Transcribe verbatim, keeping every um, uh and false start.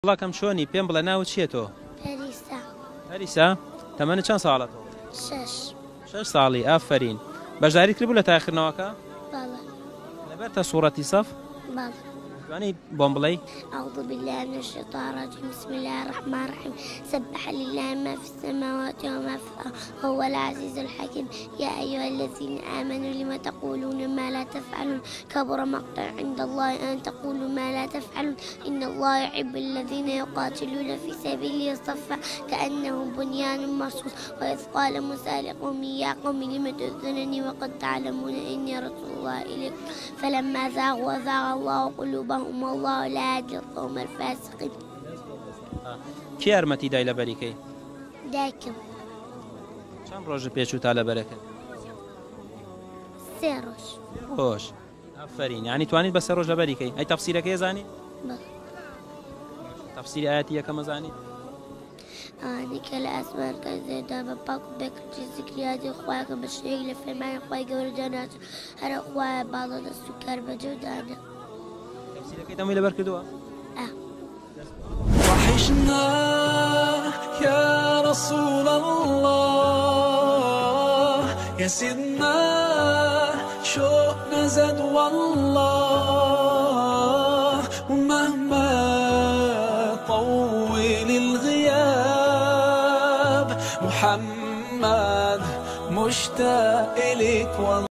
الله كم شوني بين بلا ناو تشيتو باريسا هريسا تمنى كان صالته شش شش صالي آفرين بجاري كريبو لتاخر نواكا بلا لبرتا صورة صف بلا يعني بومبلي أعوذ بالله من الشيطان الرجيم بسم الله الرحمن الرحيم سبح لله ما في السماوات وما في الأرض هو العزيز الحكيم يا أيها الذين آمنوا لما تقولون ما لا تفعلون كبر مقتا عند الله أن تقولوا ما لا تفعلون إن الله يحب الذين يقاتلون في سبيله صفا كأنهم بنيان مرصوص وإذ قال موسى لقومه يا قوم لم تؤذونني وقد تعلمون إني رسول الله إليكم فلما زاغوا وزاغ الله قلوبهم والله لا يهدي القوم الفاسقين. كي أرمتي داي لبريكي؟ داكم كم روج بيشو تالا بركة؟ سيروش روش آفرين يعني توانيت بس روج لبريكي أي تفسيرك إيه زاني؟ بل تفسير آياتي كما زاني؟ أنا كلا أسمان كذا دابا باكو بكر جزك رياضي أخوياك بشريك لفرمان أخوياك ورجانات هر أخويا بعض السكر بجودانا. تفسيرك تمويل لبركدوا؟ أه وحشنا يا رسول الله يا سيدنا شوقنا زاد والله ومهما طول الغياب محمد مشتاق إليك والله.